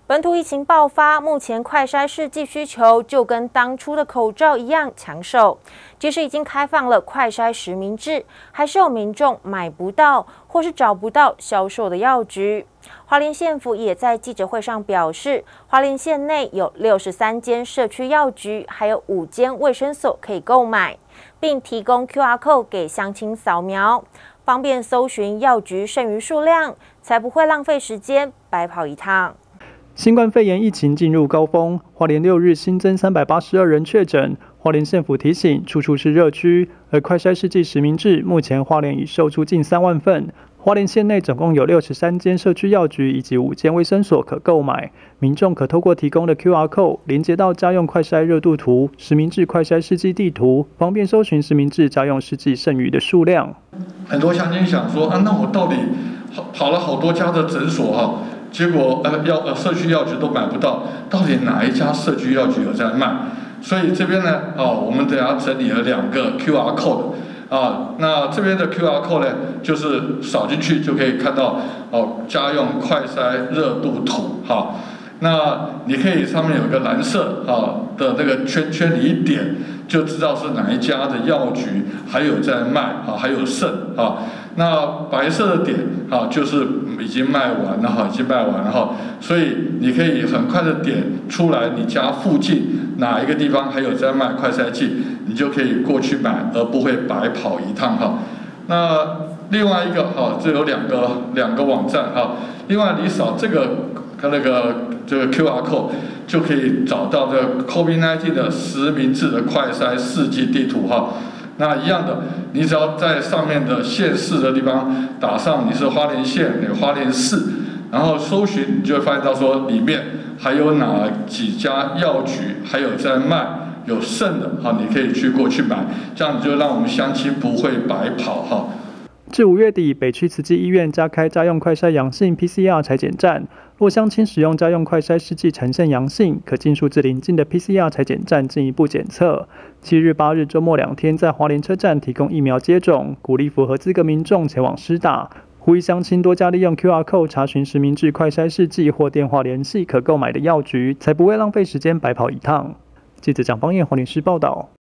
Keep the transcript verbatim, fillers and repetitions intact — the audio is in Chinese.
本土疫情爆发，目前快筛试剂需求就跟当初的口罩一样抢手。即使已经开放了快筛实名制，还是有民众买不到或是找不到销售的药局。花莲县府也在记者会上表示，花莲县内有六十三间社区药局，还有五间卫生所可以购买，并提供 Q R code 给乡亲扫描，方便搜寻药局剩余数量，才不会浪费时间白跑一趟。 新冠肺炎疫情进入高峰，花莲六日新增三百八十二人确诊。花莲县府提醒，处处是热区，而快筛试剂实名制，目前花莲已售出近三万份。花莲县内总共有六十三间社区药局以及五间卫生所可购买，民众可透过提供的 Q R code 连接到家用快筛热度图、实名制快筛试剂地图，方便搜寻实名制家用试剂剩余的数量。 很多乡亲想说啊，那我到底跑了好多家的诊所哈、啊，结果呃药呃社区药局都买不到，到底哪一家社区药局有在卖？所以这边呢，哦，我们等下整理了两个 Q R code。啊，那这边的 Q R code 呢，就是扫进去就可以看到哦，家用快筛热度图哈。那你可以上面有个蓝色啊的那个圈圈，你一点就知道是哪一家的药局还有在卖啊，还有剩啊。那白色的点啊，就是已经卖完了哈，已经卖完了哈。所以你可以很快的点出来你家附近哪一个地方还有在卖快筛剂，你就可以过去买，而不会白跑一趟哈。那另外一个哈，这有两个两个网站哈。另外你扫这个跟那个这个 Q R code 就可以找到这个 COVID 十九 的实名制的快筛试剂地图哈。那一样的，你只要在上面的县市的地方打上你是花莲县、有花莲市，然后搜寻，你就会发现到说里面还有哪几家药局还有在卖有剩的哈，你可以去过去买，这样就让我们乡亲不会白跑哈。 至五月底，北区慈济医院加开家用快筛阳性 P C R 采检站。若乡亲使用家用快筛试剂呈现阳性，可进入至邻近的 P C R 采检站进一步检测。七日、八日周末两天，在花莲车站提供疫苗接种，鼓励符合资格民众前往施打。呼吁乡亲多加利用 Q R code 查询实名制快筛试剂或电话联系可购买的药局，才不会浪费时间白跑一趟。记者蒋方燕花莲市报道。